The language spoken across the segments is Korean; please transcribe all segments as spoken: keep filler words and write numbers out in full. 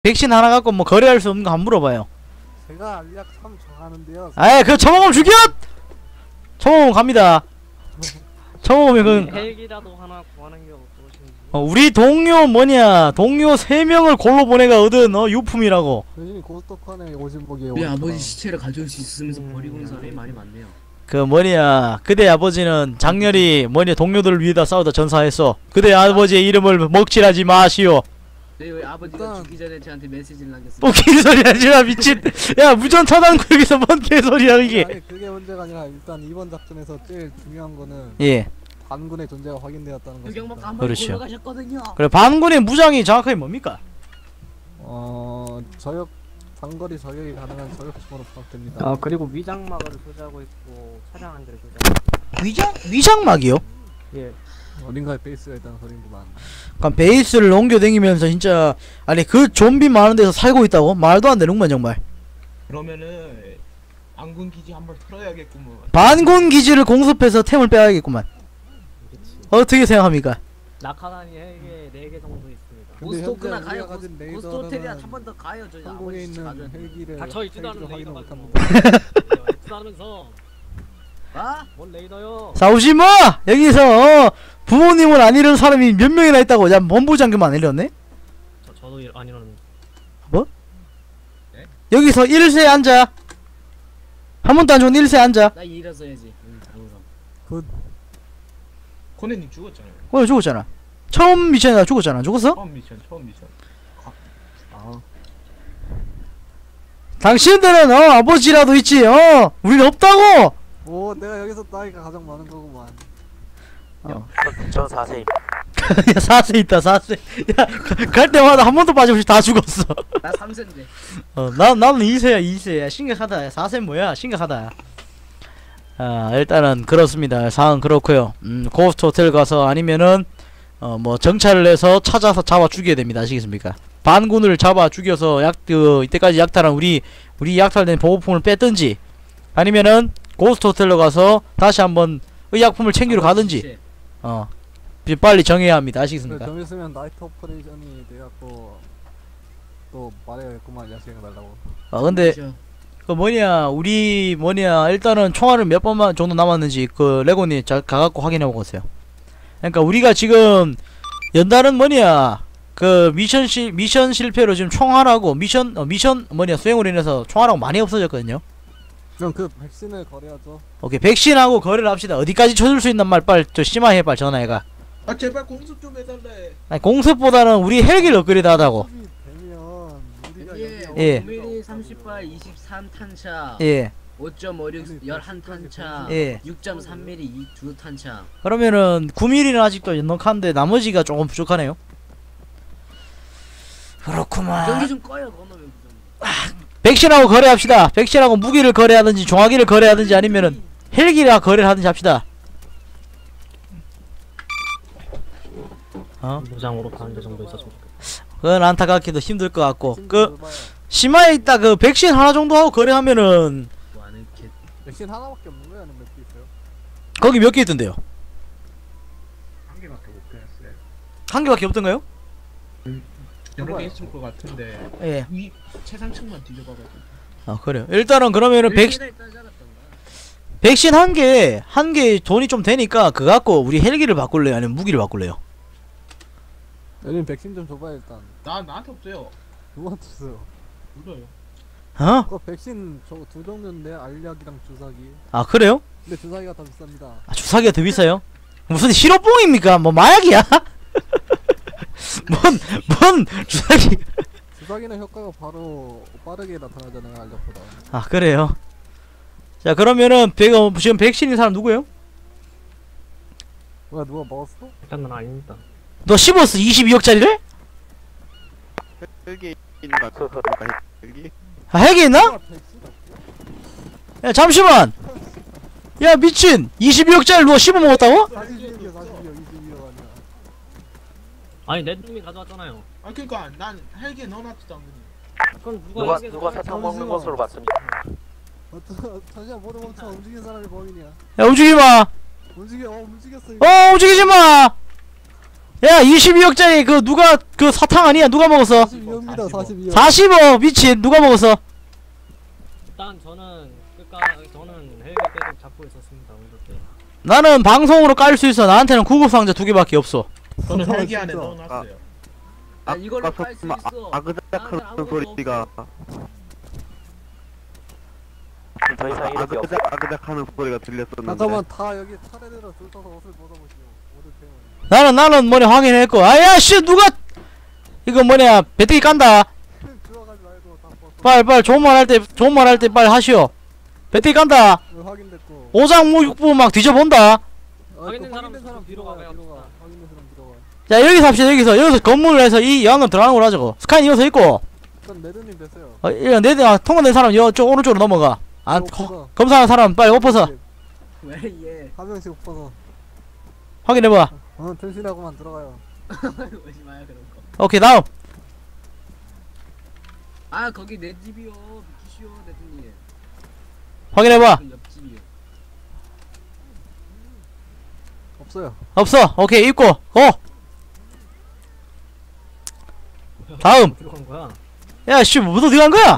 백신 하나 갖고 뭐 거래할 수 없는 거 한번 물어봐요. 제가 알약 삼 좋아하는데요. 아이 그 처먹으면 죽여! 처먹으면 갑니다. 처먹으면 그 헬기라도 하나 구하는 게 어떠신지. 어, 우리 동료 뭐냐 동료 세 명을 골로 보내가 얻은 어 유품이라고. 대신에 고스톱칸에 오신 분이 우리 아버지 시체를 가져올 수 있으면서 버리고 온 사람이 많이 많네요. 그 뭐냐 그대 아버지는 장렬히 뭐냐 동료들을 위해다 싸우다 전사했어. 그대 아버지의 이름을 먹칠하지 마시오. 네, 왜 아버지가 일단- 죽기 전에 저한테 메시지를 남겼어요. 뭐 개소리 하지마 미친. 야 무전 차단고 여기서 뭔 개소리야 이게. 아니 그게 문제가 아니라 일단 이번 작전에서 제일 중요한 거는 예. 반군의 존재가 확인되었다는 유경복 것입니다. 한번 그렇죠. 돌아가셨거든요. 그래 반군의 무장이 정확하게 뭡니까? 어 저격 장거리 저격이 가능한 저격총으로 파악됩니다. 아 그리고 위장막을 소지하고 있고 차량 한 대를 소지하고. 위장 위장막이요? 예. 어딘가에 베이스가 있다는 소린구만. 그럼 베이스를 옮겨다니면서 진짜 아니 그 좀비 많은 데서 살고 있다고? 말도 안 되는구만 정말. 그러면은 안군 기지 한번 털어야겠구먼. 반군 기지를 공습해서 템을 빼야겠구만. 어떻게 생각합니까? 낙하산이 헬기에 네 개 정도 있습니다. 근데 고스토크나 현재 가요. 우리가 가진 고스- 레이더는 고스트 호텔이야 한 번 더 가요. 저희 한국에 아버지 시체 가져야 있는 돼. 헬기를 닥쳐 있지도 않은 헬기로 레이더 확인을 같은 못합니다. 거. 하면서 아? 뭔 레이더요? 싸우지 마! 여기서 어, 부모님을 안 잃은 사람이 몇 명이나 있다고. 야 본부장교만 안 잃었네? 저 저도 일- 안 이러는. 여기서 일 세에 앉아. 한 번도 안 죽은 일 세에 앉아. 나 일어서야지. 응, 당선. 그 코네님 죽었잖아요. 어 죽었잖아. 처음 미션에 나 죽었잖아. 안 죽었어? 처음 미션, 처음 미션. 아. 당신들은 어 아버지라도 있지. 어 우린 없다고. 오 내가 여기서 나이가 가장 많은 거구만. 어. 저 사세입. 야 사 세 있다 사 세. 야갈 때마다 한 번도 빠짐없이 다 죽었어. 나 삼 세인데. 어나 나는 이 세야 이 세야. 심각하다. 사 세 뭐야 심각하다. 아 일단은 그렇습니다. 상황 그렇고요. 음 고스트 호텔 가서 아니면은 어 뭐 정찰을 해서 찾아서 잡아 죽여야 됩니다. 아시겠습니까? 반군을 잡아 죽여서 약 그 이때까지 약탈한 우리 우리 약탈된 보호품을 뺐든지 아니면은 고스트 호텔로 가서 다시 한번 의약품을 챙기러 가든지 시체. 어 이제 빨리 정해야 합니다. 그래, 아시겠습니까? 좀 있으면 나이트 오퍼레이션이 돼갖고 또 말해야겠구만 야식해달라고. 어 근데 그렇죠. 그 뭐냐 우리 뭐냐 일단은 총알을 몇 번만 정도 남았는지 그 레고니 자 가갖고 확인해 보고 오세요. 그러니까 우리가 지금 연달은 뭐냐 그 미션 실 미션 실패로 지금 총알하고 미션 어, 미션 뭐냐 수행으로 인해서 총알하고 많이 없어졌거든요. 그럼 그 백신을 거래하죠. 오케이 백신하고 거래를 합시다. 어디까지 쳐줄 수 있는 말 빨리 저 심화해 빨리 전화해가. 아 제발 공습 좀 해달래. 아니 공습보다는 우리 헬기를 업그레이드 하다고. 수입이 되면 우리가 예, 여기 예. 오 밀리미터 삼십 발 이십삼 탄차. 예. 오 점 오육 십일 탄차. 예. 육 점 삼 밀리미터 두 탄차. 그러면은 구 밀리미터는 아직도 넉넉한데 나머지가 조금 부족하네요. 그렇구만. 전기 좀 꺼요. 그놈의 무전. 백신하고 거래합시다. 백신하고 무기를 거래하든지 종아기를 거래하든지 아니면은 헬기라 거래를 하든지 합시다. 어? 무장으로 가는 데 정도 있었으면 좋겠다. 그건 안타깝게도 힘들 것 같고 백신 그 좀 줘봐요. 심화에 있다 그 백신 하나 정도 하고 거래하면은 뭐 하는 개. 백신 하나밖에 없는 거야? 아니면 몇 개 있어요? 거기 몇 개 있던데요? 한 개밖에 못 빼놨어요. 한 개밖에 없던가요? 여러 개 있을 것 같은데 예. 위 최상층만 뒤져봐가지고. 아 그래요. 일단은 그러면은 백 일주일에 있다 자랐던가. 백신 한 개 한 개 돈이 좀 되니까 그거 갖고 우리 헬기를 바꿀래요? 아니면 무기를 바꿀래요? 여긴 백신 좀 줘봐요 일단. 나 나한테 없어요. 누구한테 주세요? 물어요. 어? 그거 백신 저 두 종류인데 알약이랑 주사기. 아 그래요? 근데 주사기가 더 비쌉니다. 아, 주사기가 더 비싸요? 무슨 실업봉입니까? 뭐 마약이야? 뭔, 뭔 주사기? 주사기는 효과가 바로 빠르게 나타나잖아요 알약보다. 아 그래요? 자 그러면은 백, 어, 지금 백신인 사람 누구예요? 뭐야 누가 먹었어? 일단 난 아닙니다. 너 씹었어 이십이억짜리를? 헬기 있는 거 같아. 헬기? 아 헬기 있나? 누가 백신 없어? 야 잠시만 야 미친 이십이억짜리 누가 씹어먹었다고? 사십이억이야 사십이억 이십이억 아니야. 아니 내 놈이 가져왔잖아요. 아 그러니까 난 헬기에 넣어놨지도 않거든. 그건 누가 누가 헬기에서 누가 가져왔- 사탕 먹는 것으로 봤습니다. 어떤 잠시만 모두 멈춰. 움직이는 사람이 범인이야. 야 움직이마 움직여. 어 움직였어 이거. 어 움직이지마 야 이십이억짜리 그 누가 그 사탕 아니야 누가 먹었어? 사십이억이야. 사십이다 사십이요. 사십오 미친 누가 먹었어? 일단 저는 끝까 저는 헬기 계속 잡고 있었습니다. 오늘 때. 나는 방송으로 깔 수 있어. 나한테는 구급상자 두 개밖에 없어. 저는 아, 헬기 안에 진짜. 넣어놨어요. 아, 이걸로 깔 수 아, 있어. 아그작하는 나한테는 소리가 더 이상 이렇게 없. 아그작 아그작하는 소리가 들렸었는데. 잠깐만 다 여기 차례대로 줄 서서 옷을 벗어보시오. 모두 태워. 나는 나는 뭐냐 확인했고. 아야 씨 누가 이거 뭐냐 배터리 깐다. 들어가지 말고 다 벗어. 빨리 빨리 좋은 말 할 때 좋은 말 할 때 빨리 하시오. 배터리 깐다. 네, 확인됐고. 오장육부 막 뒤져본다. 아, 확인된 또 사람 확인된 사람 뒤로 뒤로 가. 가봐요. 뒤로 가. 확인된 사람 뒤로 가. 자 여기서 합시다. 여기서 여기서 건물을 해서 이 여왕금 들어가는 걸로 하자고. 스카이 이어서 있고. 일단 매드님 됐어요. 어, 이거 내아 통과된 사람 이쪽 오른쪽으로 넘어가. 아 엎어서. 거, 검사하는 사람 빨리 엎어서 왜 얘? 한 명씩 엎어서. 확인해봐. 어 튼실하고만 들어가요. 오지 마요 그런 거. 오케이 다음. 아 거기 내 집이요. 비키시오 대표님. 확인해봐. 그 옆집이요. 없어요. 없어. 오케이 입고. 어. 다음. 들어간 거야. 야씨 뭐 어디 간 거야?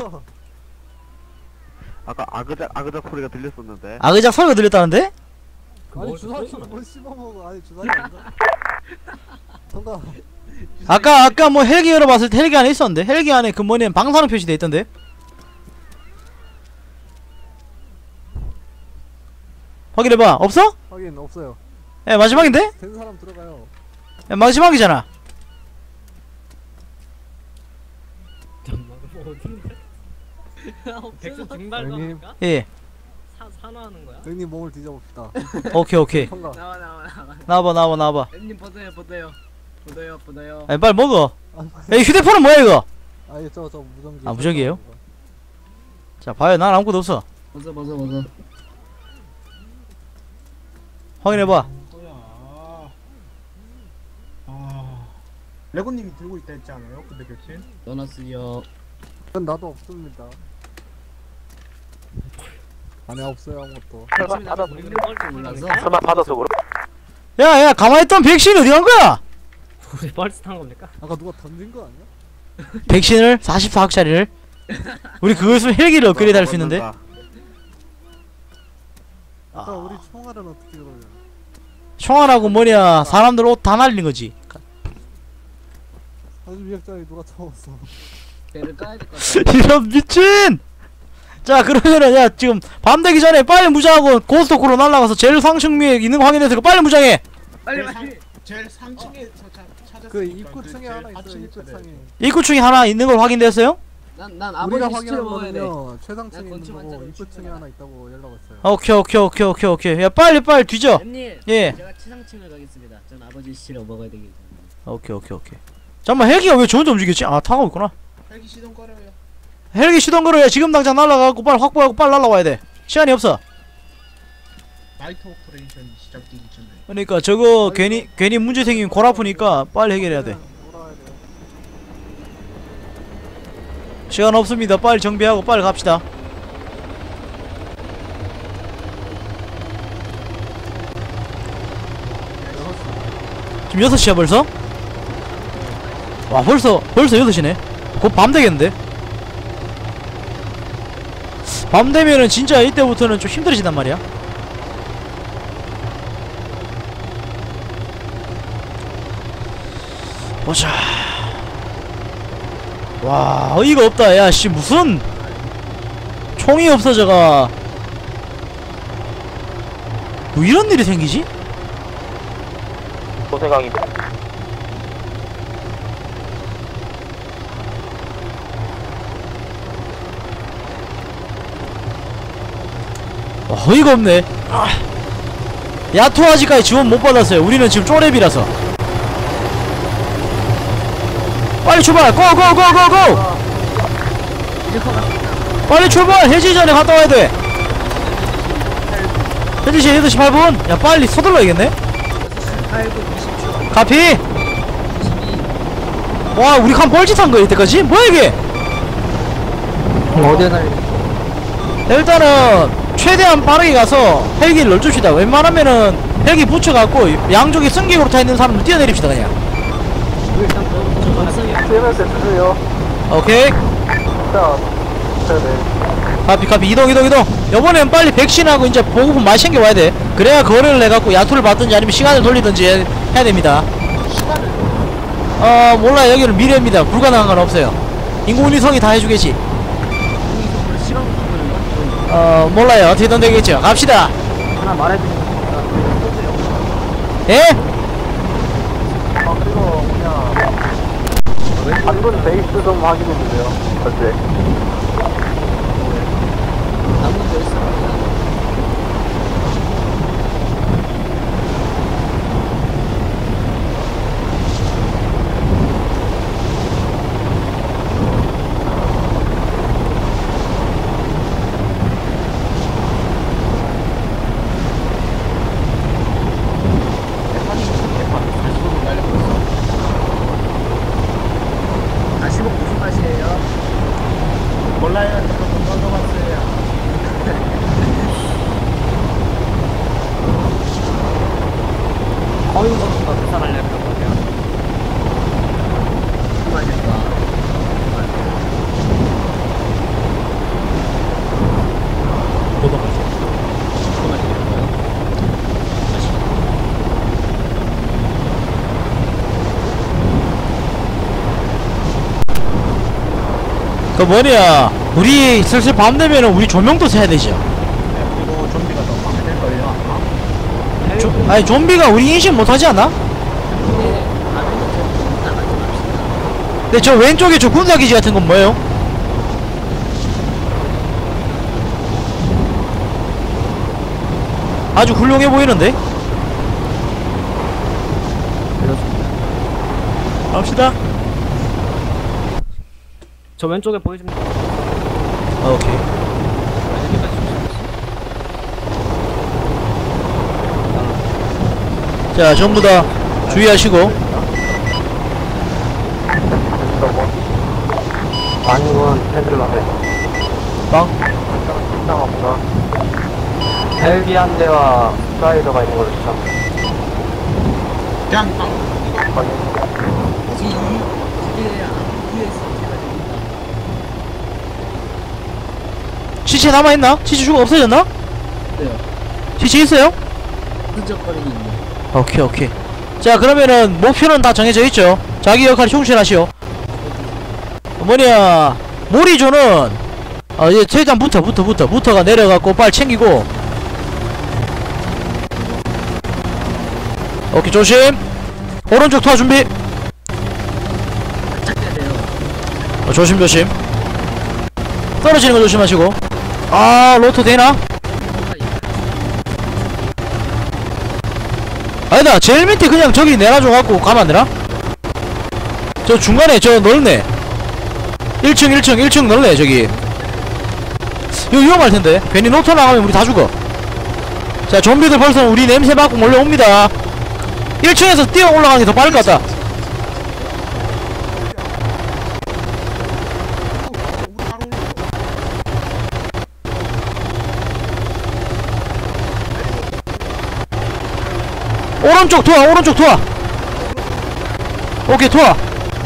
아까 아그작 아그작 소리가 들렸었는데. 아그작 소리가 들렸다는데? 아니 뭐, 주사기 그러잖아. 뭘 씹어먹어. 아니 주사기 아닌가? 정답. 아까 아까 뭐 헬기 열어봤을 때 헬기 안에 있었는데 헬기 안에 그 뭐냐 방사능 표시돼 있던데. 확인해봐. 없어? 확인 없어요. 야 마지막인데? 된 사람 들어가요. 야 마지막이잖아. 잠깐만 뭐 어딘데? 백수 등달 형님. 겁니까? 예. 사 산화하는 거야? 형님 몸을 뒤져봅시다. 오케이 오케이. 통과. 나와 나와 나와. 나와봐 나와봐 나와봐. 엠님 벗어요 벗어요. 벗어요 벗어요. 아니 빨리 먹어. 아, 야, 이 휴대폰은 뭐야 이거? 아니 저저 무전기. 아, 무전기예요? 자 봐요. 난 아무것도 없어. 벗어 벗어 벗어. 확인해봐. 뭐야? 아, 레고님이 들고 있다 했지 않아요? 근데 교친? 넣어놨어요. 전 나도 없습니다. 안에 없어요 아무것도. 설마 받아서 우리는 뻘짓 몰라서. 설마 받아서 그럼? 야야 가만히 있던 백신 어디 간 거야? 우리 뻘짓 한 겁니까? 아까 누가 던진 거 아니야? 백신을 사십사 학짜리를 우리 그거 있으면 헬기를 업그레이드 할 수 있는데. 아까 아. 우리 총알은 어떻게 걸려? 총알하고 뭐냐 사람들 옷 다 날린 거지. 사십이 학짜리 누가 쳐왔어? 배를 까야 될 것 같아. 이런 미친. 자 그러면은 야 지금 밤 되기 전에 빨리 무장하고 고스토크로 날아가서 제일 상층미에 있는 거 확인해서 빨리 무장해. 빨리 제일 빨리. 상- 제일 상층에 저 차- 찾았으니까 그 입구층에 제일 하나 있어요. 하층에 입구층에. 입구층에 하나 있는 걸 확인됐어요? 난난 우리가 아버지 시체를 확인한 먹어야 돼. 거는요. 최상층에 난 있는 건축 거고 환자를 입구층에 출근하라. 하나 있다고 연락 왔어요. 오케이 오케이 오케이 오케이 오케이. 야 빨리 빨리 뒤져. 엠님. 예. 제가 최상층을 가겠습니다. 전 아버지 시체를 먹어야 되기 때문에. 오케이 오케이 오케이. 잠깐만 헬기가 왜 저 혼자 움직였지? 아 타고 있구나. 헬기 시동 걸어요. 헬기 시동 걸어야 지금 당장 날아가고 빨리 확보하고 빨리 날아와야 돼. 시간이 없어. 나이트 오퍼레이션 시작되기 전에. 그러니까 저거 괜히 괜히 문제 생기면 골 아프니까 빨리 해결해야 돼. 돌아와야 돼요. 시간 없습니다. 빨리 정비하고 빨리 갑시다. 지금 여섯 시야 벌써? 와 벌써 벌써 여섯 시네. 곧 밤 되겠는데? 밤 되면은 진짜 이때부터는 좀 힘들어진단 말이야. 보자. 와 어이가 없다. 야씨 무슨 총이 없어져가 뭐 이런 일이 생기지? 소세강입니다. 와, 어이가 없네. 아. 야투 아직까지 지원 못 받았어요. 우리는 지금 쪼렙이라서. 빨리 출발! 고고고고고! 빨리 출발! 해지 전에 갔다 와야 돼. 현지 시 여덟 시 팔 분. 야 빨리 서둘러야겠네. 카피. 와 우리 칸 뻘짓한 거야 이때까지? 뭐야 이게? 어디에 날? 일단은 최대한 빠르게 가서 헬기를 넣어줍시다. 웬만하면은 헬기 붙여갖고 양쪽에 승객으로 타있는 사람들 뛰어내립시다 그냥. 일단 저 전성이 씨엠에스 주세요. 오케이. 자, 네네. 카피 카피 이동 이동 이동. 이번엔 빨리 백신하고 이제 보급품 많이 챙겨와야 돼. 그래야 거래를 해갖고 야투를 받든지 아니면 시간을 돌리든지 해, 해야 됩니다. 어 몰라요. 여기는 미래입니다. 불가능한 건 없어요. 인공위성이 다 해주겠지. 어 몰라요. 어떻게든 되겠죠. 갑시다. 하나 말해주시면 예? 아, 그리고 그냥 반분 베이스 좀 확인해주세요. 어때? 아무도 있어. 사십오 무슨 맛이에요? 몰라요. 저도 못 먹어봤어요. 허용 선수가 계산하려면 거든요. 무슨 맛일까? 보도 가세요. 무슨 맛일까요? 그 뭐냐, 우리 슬슬 밤 되면은 우리 조명도 세야 되죠. 그리고 좀비가 더 방해될걸요. 아마. 조, 아니 좀비가 우리 인식 못하지 않나? 근데 아무도 좀 나가지 맙시다. 근데 저 왼쪽에 저 군사기지 같은 건 뭐예요? 아주 훌륭해 보이는데? 갑시다. 저 왼쪽에 보여줍니다. 아, 오케이. 자, 전부 다 주의하시고. 아니면 팬들러세. 빵. 식당 없나? 헬기 한 대와 스라이더가 있는 걸로 추천. 그냥 빵. 확인. 이, 이게 유에스 제가 됩니다. 시체 남아있나? 시체 죽어 없어졌나? 네요. 시체 있어요? 흔적거리는 있네. 오케이, 오케이. 자, 그러면은 목표는 다 정해져 있죠? 자기 역할 충실하시오. 뭐냐, 모리조는 어, 이제 최대한 붙어, 붙어, 붙어, 붙어가 내려갖고 빨리 챙기고. 오케이, 조심. 오른쪽 투하 준비. 찾아야 돼요. 어, 조심, 조심. 떨어지는 거 조심하시고. 아, 로또 되나? 아니다, 제일 밑에 그냥 저기 내놔줘갖고 가면 안 되나? 저 중간에 저 넓네. 일 층, 일 층, 일 층 넓네, 저기. 이거 위험할 텐데. 괜히 노트 나가면 우리 다 죽어. 자, 좀비들 벌써 우리 냄새 맡고 몰려옵니다. 일 층에서 뛰어 올라가는 게 더 빠를 것 같다. 오른쪽 투하, 오른쪽 투하. 오케이, 투하.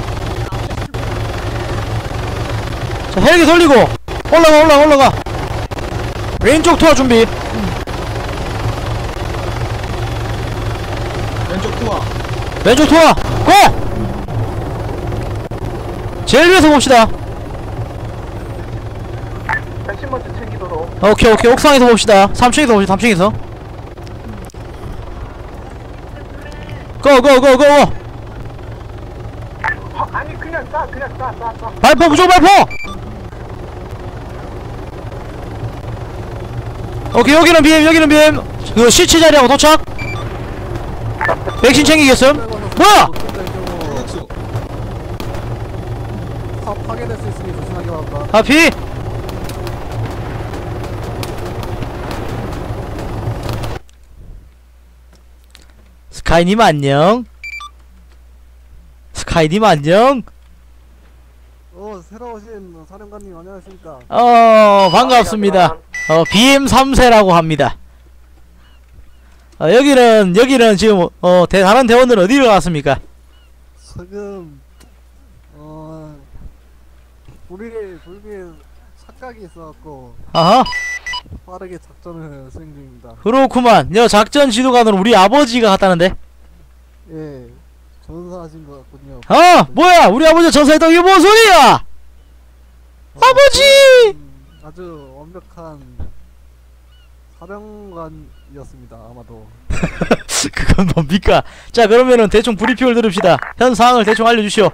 자, 헬기 돌리고 올라가, 올라가, 올라가. 왼쪽 투하 준비. 왼쪽 투하. 왼쪽 투하 고! 제일 위에서 봅시다. 백신 먼저 챙기도록. 오케이, 오케이. 옥상에서 봅시다. 삼 층에서 봅시다. 삼 층에서 고! 고! 고! 고! 아니 그냥 쏴 그냥 쏴 쏴 쏴. 발포, 무조건 발포! 오케이, 여기는 비엠, 여기는 비엠. 그 시체 자리하고 도착. 백신 챙기겠음? 뭐야! 파, 파괴될 수 있으니 조심하게 봐봐. 하피! 스카이님 안녕. 스카이님 안녕. 어, 새로 오신 사령관님 안녕하십니까? 어, 반갑습니다. 어, 비엠 삼 세라고 합니다. 어, 여기는, 여기는 지금, 어, 대, 다른 대원들은 어디로 갔습니까? 지금 어 불위에 불위에 착각이 있어갖고 아하. 빠르게 작전을 수행 중입니다. 그렇구만. 여 작전 지도관은 우리 아버지가 갔다는데. 예, 전사하신 것 같군요. 아 뭐야 우리 아버지가 전사했다고 이게 뭔 소리야. 어, 아버지! 음, 아주 완벽한 사령관이었습니다. 아마도. 그건 뭡니까? 자 그러면은 대충 브리핑을 들읍시다. 현 상황을 대충 알려주시오.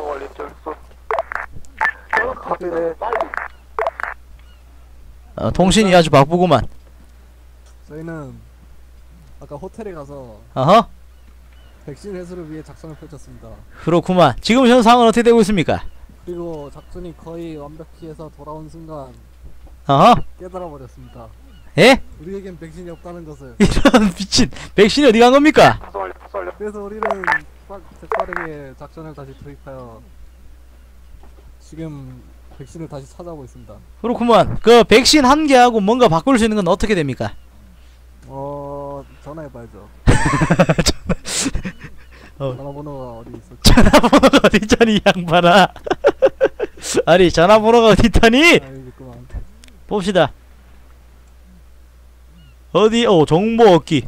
어, 통신이 아주 바쁘구만. 저희는 아까 호텔에 가서 어허. 백신 회수를 위해 작전을 펼쳤습니다. 그렇구만. 지금 현 상황은 어떻게 되고 있습니까? 그리고 작전이 거의 완벽히 해서 돌아온 순간 어허. 깨달아 버렸습니다. 예? 우리에겐 백신이 없다는 것을. 이런 미친 백신이 어디 간 겁니까? 그래서 우리는 빠, 재빠르게 작전을 다시 투입하여 지금 백신을 다시 찾아오고 있습니다. 그렇구만. 그 백신 한 개하고 뭔가 바꿀 수 있는 건 어떻게 됩니까? 어 전화해봐야죠. 어. 전화번호가 어디 있었지? 전화번호가 어디 있잖니 이 양반아. 아니 전화번호가 어디 있다니? 아 여기 있구만. 봅시다. 어디? 어 정보 얻기.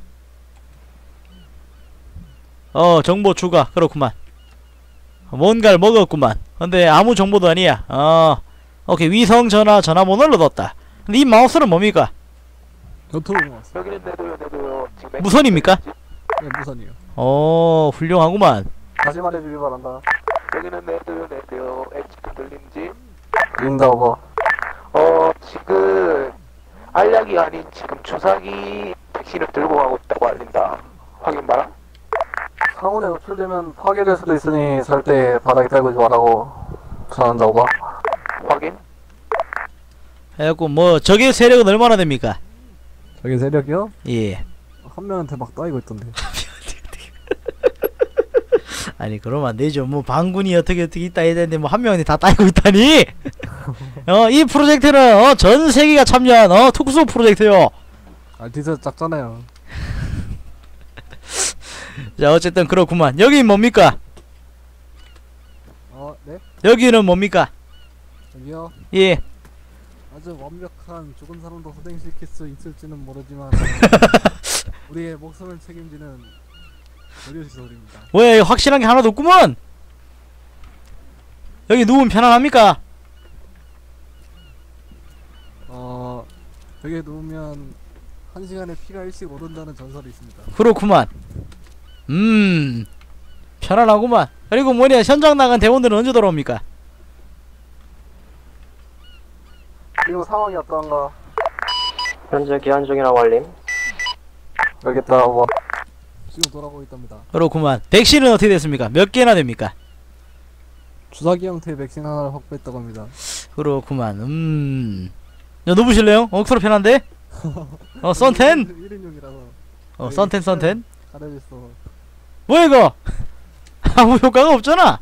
어 정보 추가. 그렇구만. 뭔가를 먹었구만. 근데 아무 정보도 아니야. 어 오케이. 위성 전화 전화번호를 얻었다. 근데 이 마우스는 뭡니까? 전투를 왔어. 여기는 내도요 내도요. 지금 무선입니까? 네 무선이요. 어 훌륭하구만. 다시 말해주길 바란다. 여기는 내도요 내도요. 에이치피 들린지? 들린다 오버. 어 지금 알약이 아닌 지금 주사기 백신을 들고 가고 있다고 알린다. 확인 봐라. 상온에 노출되면 파괴될 수도 있으니 절대 바닥에 떨구지 말라고 전한다 오버. 확인. 해갖고 뭐 적의 세력은 얼마나 됩니까? 저기 세력이요? 예. 한 명한테 막 따이고 있던데. 아니 그러면 안 되죠. 뭐 반군이 어떻게 어떻게 있다 해야 되는데 뭐 한 명이 다 따이고 있다니. 어 이 프로젝트는 어 전 세계가 참여한 어 특수 프로젝트요. 아 디저 작잖아요. 자 어쨌든 그렇구만. 여기 뭡니까? 어 네? 여기는 뭡니까? 여기요? 예. 아주 완벽한 죽은 사람도 소생시킬 수 있을지는 모르지만 우리의 목숨을 책임지는 의료시설입니다. 왜 확실한 게 하나도 없구먼. 여기 누우면 편안합니까? 어 여기에 누우면 한 시간에 피가 일씩 오른다는 전설이 있습니다. 그렇구만. 음 편안하구만. 그리고 뭐냐 현장 나간 대원들은 언제 돌아옵니까? 지금 상황이 어떤가? 현재 기한 중이라고 알림. 여기 있다 오버. 지금 돌아오고 있답니다. 그렇구만. 백신은 어떻게 됐습니까? 몇 개나 됩니까? 주사기 형태의 백신 하나를 확보했다고 합니다. 그렇구만. 음. 야, 누구실래요? 억수로 편한데? 어, 썬텐? 일 인용이라서 어, 썬텐, 썬텐? 가려졌어. 뭐야, 이거? 아무 효과가 없잖아?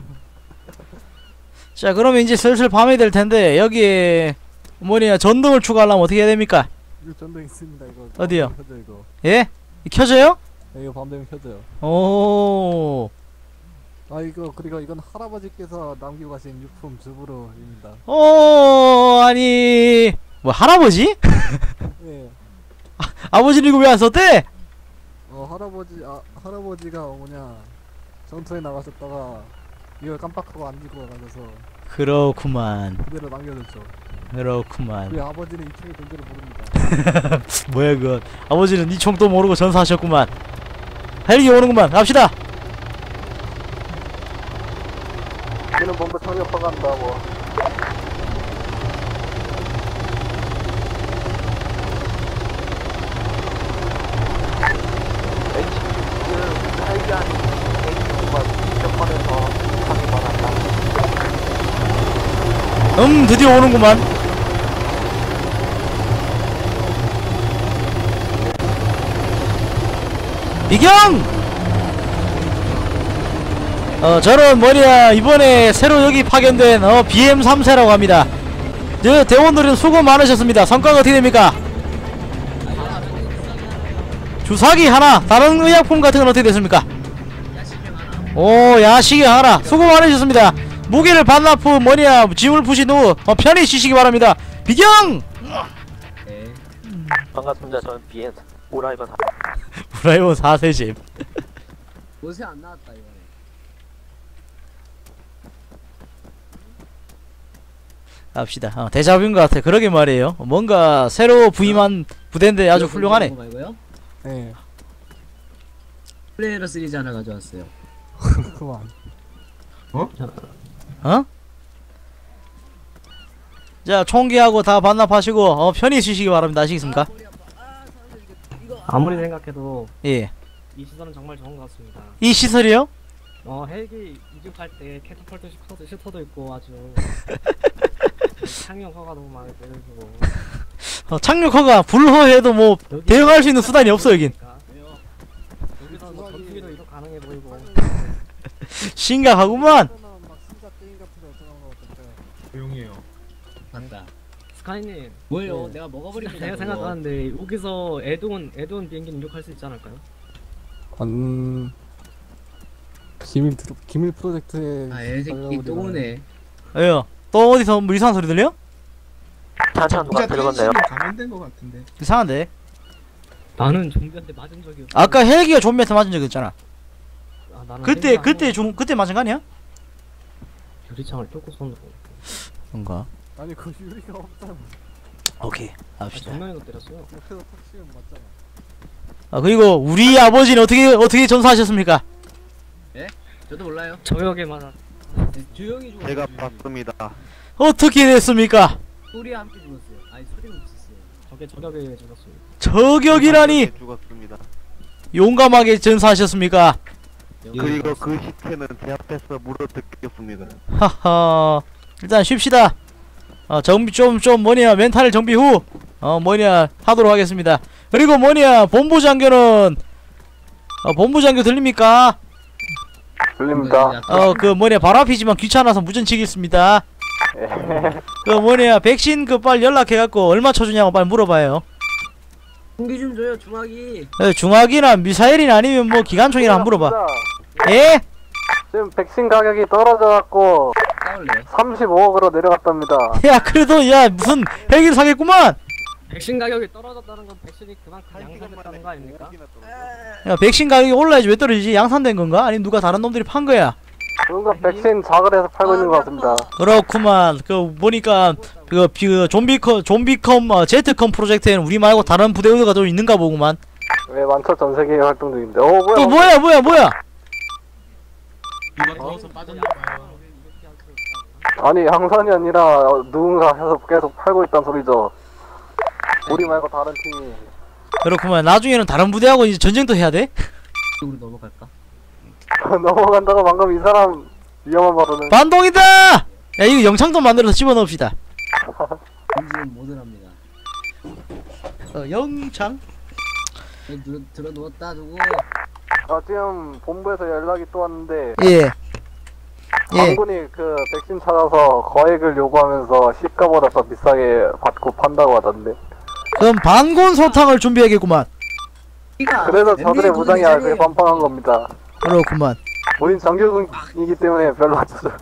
자, 그러면 이제 슬슬 밤이 될 텐데, 여기에, 뭐냐, 전등을 추가하려면 어떻게 해야 됩니까? 이거 전등 있습니다. 이거 어디요? 켜져 이거. 예? 켜져요? 네, 이거 밤 되면 켜져요. 오. 아 이거 그리고 이건 할아버지께서 남기고 가신 유품 주부로입니다. 오, 아니, 뭐, 할아버지? 예. 아버지는 이거 왜 안 썼대? 어 할아버지 아 할아버지가 뭐냐 전투에 나가셨다가 이걸 깜빡하고 안 들고 가셔서 그렇구만. 그대로 남겨뒀죠. 그렇구만. 우리 아버지는 이 총의 존재를 모릅니다. 뭐야 그건. 아버지는 이 총도 모르고 전사하셨구만. 헬기 오는구만. 갑시다. 우리는 본부 상륙하고 한다고. 살기한 에이치피가 접근해서 확인 받았다. 음 드디어 오는구만. 미경! 어 저는 뭐냐 이번에 새로 여기 파견된 어 비엠 삼 세라고 합니다. 저 대원들은 수고 많으셨습니다. 성과가 어떻게 됩니까? 주사기 하나. 다른 의약품 같은 건 어떻게 됐습니까? 오 야식이 하나. 수고 많으셨습니다. 무기를 반납 후 뭐냐 짐을 푸신 후 어, 편히 쉬시기 바랍니다. 비경! 네. 반갑습니다. 저는 비엔 오라이번 브라이온 사 세 집. 옷에 안 나왔다 이번에. 갑시다. 어, 대자뷰인 것 같아. 그러게 말이에요. 뭔가 새로 부임한 부대인데 아주 훌륭하네. 이거 말고요? 네. 플레이어 시리즈 하나 가져왔어요. 그만. 어? 자, 총기하고 다 반납하시고 어, 편히 쉬시기 바랍니다. 아시겠습니까? 아무리 생각해도 예. 이 시설은 정말 좋은 것 같습니다. 이 시설이요? 어 헬기 이륙할 때 캐터펄트 슈터도, 슈터도 있고 아주 창용 허가 너무 많이 내려주고 어, 착륙허가 불허해도 뭐 여기- 대응할 수 있는 수단이 없어 여긴. 그러니까. 여기서 뭐 전투기도 이륙 가능해 보이고 심각하구만. 막 진짜 게임 같은 거 어쩌는 거 같은데. 조용히 해요. 맞다. 스카이님 뭐예요? 네. 내가 먹어버립니다. 제가 그거. 생각하는데 여기서 에드온 에드온 비행기는 이륙할 수 있지 않을까요? 음. 기밀 프로, 기밀 프로젝트에 아, 애새끼 또 오네. 왜요? 또 어디서 뭐 이상한 소리 들려? 찬찬 누가 진짜 들어갔나요? 텐션이 감염된 것 같은데. 이상한데. 나는 좀비한테 맞은 적이 없어. 아까 헬기가 좀비한테 맞은 적 있잖아. 아, 나는 그때 헬기가 그때 한 좀 그때 맞은 거 아니야? 번 유리창을 뚫고 쏜다고. 뭔가. 아니 그 유리가 없잖아. 오케이. 아, 합시다. 정면에서 때렸어요. 옆에서 톡 치면 맞잖아. 아 그리고 우리 아버지는 어떻게 어떻게 전사하셨습니까? 저도 몰라요. 저격에 맞아. 네, 조용히 좀. 제가 해주세요. 봤습니다. 어떻게 됐습니까? 소리와 함께 죽었어요. 아니 소리가 없었어요. 저게 저격에 죽었어요. 저격이라니 죽었습니다. 용감하게 전사하셨습니까? 그리고 그 시체는 제 앞에서 물어뜯겼습니다. 하하. 일단 쉽시다. 어 정비 좀 좀 뭐냐 멘탈 정비 후 어 뭐냐 하도록 하겠습니다. 그리고 뭐냐 본부 장교는 어 본부 장교 들립니까? 들립니다. 어 그 뭐냐 바로 앞이지만 귀찮아서 무전치겠습니다. 그 뭐냐 백신 그 빨리 연락해갖고 얼마 쳐주냐고 빨리 물어봐요. 공기 좀 줘요 중화기. 어, 중화기나 미사일이나 아니면 뭐 기관총이나 한번 물어봐. 예? 지금 백신 가격이 떨어져갖고 싸울래요? 삼십오억으로 내려갔답니다. 야 그래도 야 무슨 헬기를 사겠구만. 백신 가격이 떨어졌다는 건 백신이 그만큼 양산됐다는 거 아닙니까? 야 백신 가격이 올라야지 왜 떨어지지? 양산된 건가? 아니면 누가 다른 놈들이 판 거야? 뭔가 백신 작을 해서 팔고 있는 것 같습니다. 그렇구만. 그 보니까 그, 그 좀비컴 좀비컴 어, 제트컴 프로젝트에는 우리 말고 다른 부대원들가 좀 있는가 보구만. 왜 만초 전 세계에 활동 중인데? 어 뭐야? 또 뭐야 뭐야 뭐야? 누가 더워서 빠졌나봐요. 아니 양산이 아니라 어, 누군가 해서 계속 팔고 있단 소리죠. 우리 말고 다른 팀이. 그렇구만. 나중에는 다른 부대하고 이제 전쟁도 해야 돼? 쪽으로 넘어갈까? 넘어간다고 방금 이 사람 위험한 발언을. 반동이다! 야 이거 영창도 만들어서 집어넣읍시다. 공지는 뭐든 합니다. 어, 영창? 네, 들어, 들어 누웠다 두고. 아 지금 본부에서 연락이 또 왔는데 예. 예. 당군이 그 백신 찾아서 거액을 요구하면서 시가보다 더 비싸게 받고 판다고 하던데. 그럼 반곤 소탕을 준비하겠구만. 그래서 저들의 무장이 아주 뻔뻔한 겁니다. 그렇구만. 우린 정규군이기 때문에 별로 안 쳐져.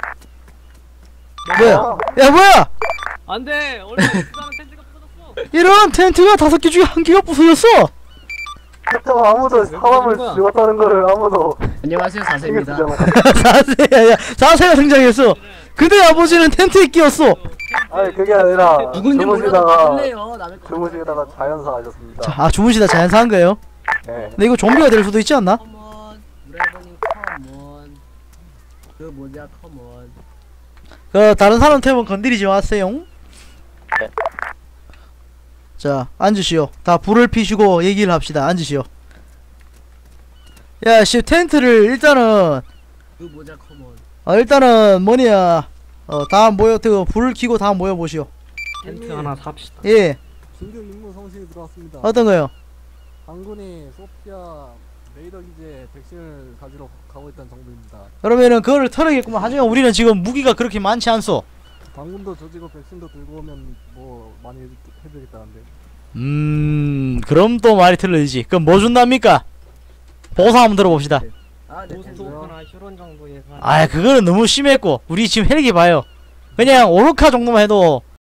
뭐야? 야 뭐야? 안돼 얼마 부담은 텐트가 부서졌어. 이런 텐트가 다섯 개 중에 한 개가 부서졌어. 그렇다고 아무도 사람을 거야? 죽었다는 거를 아무도 안녕하세요 신경 사세입니다. 쓰잖아. 자세야, 자세가 등장했어. 근데 아버지는 텐트에 끼었어. 아니 그게 아니라 누군지 몰라도 주무시다가 몰래요. 남의 거. 주무시다가 자연사 하셨습니다. 자, 아 주무시다 자연사한 거예요? 예. 근데 이거 좀비가 될 수도 있지 않나? 컴온. 브라이버님 컴온. 그 뭐냐 컴온. 그 다른 사람 탭은 건드리지 마세요. 자 앉으시오. 다 불을 피시고 얘기를 합시다. 앉으시오. 야 씨 텐트를 일단은 그 뭐냐 컴온. 어 일단은 뭐냐 어 다 모여 그 불을 켜고 다 모여 보시오. 텐트 하나 삽시다. 예 긴급 임무 성신이 들어왔습니다. 어떤 거요? 당군이 소피아 레이더 기지에 백신을 가지러 가고 있다는 정보입니다. 그러면은 그거를 털어야겠구만. 하지만 우리는 지금 무기가 그렇게 많지 않소. 당군도 조지고 백신도 들고 오면 뭐 많이 해줄, 해드리겠다는데. 음 그럼 또 말이 틀려지지. 그럼 뭐 준답니까? 보상 한번 들어봅시다. 아 아, 네, 고스트 됐어요. 오크나 휴론 정도 예산. 아 그거는 너무 심했고 우리 지금 헬기 봐요. 그냥 오르카 정도만 해도